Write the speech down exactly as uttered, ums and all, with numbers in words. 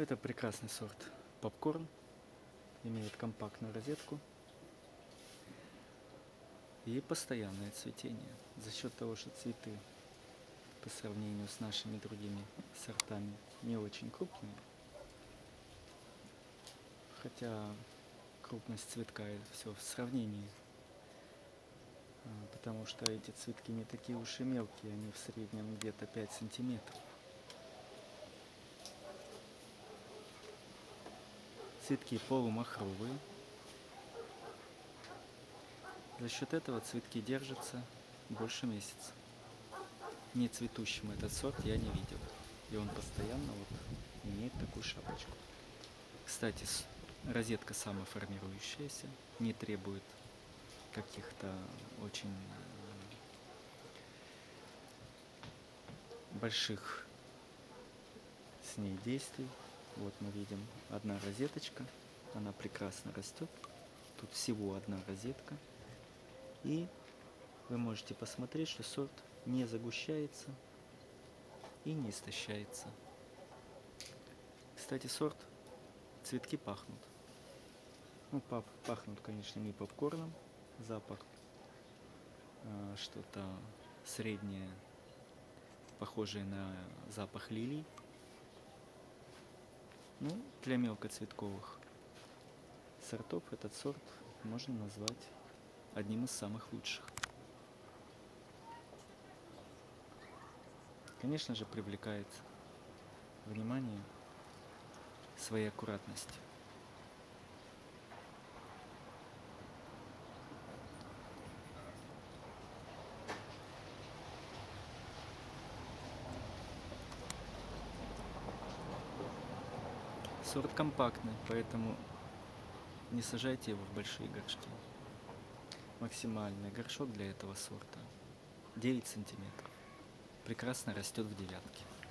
Это прекрасный сорт попкорн, имеет компактную розетку и постоянное цветение. За счет того, что цветы по сравнению с нашими другими сортами не очень крупные, хотя крупность цветка это все в сравнении, потому что эти цветки не такие уж и мелкие, они в среднем где-то пять сантиметров. Цветки полумахровые. За счет этого цветки держатся больше месяца. Не цветущим этот сорт я не видел. И он постоянно вот имеет такую шапочку. Кстати, розетка самоформирующаяся, не требует каких-то очень больших с ней действий. Вот мы видим одна розеточка, она прекрасно растет. Тут всего одна розетка. И вы можете посмотреть, что сорт не загущается и не истощается. Кстати, сорт, цветки пахнут. Ну, пап, пахнут, конечно, не попкорном. Запах э, что-то среднее, похожее на запах лилий. Ну, для мелкоцветковых сортов этот сорт можно назвать одним из самых лучших. Конечно же, привлекает внимание своей аккуратностью. Сорт компактный, поэтому не сажайте его в большие горшки. Максимальный горшок для этого сорта девять сантиметров. Прекрасно растет в девятке.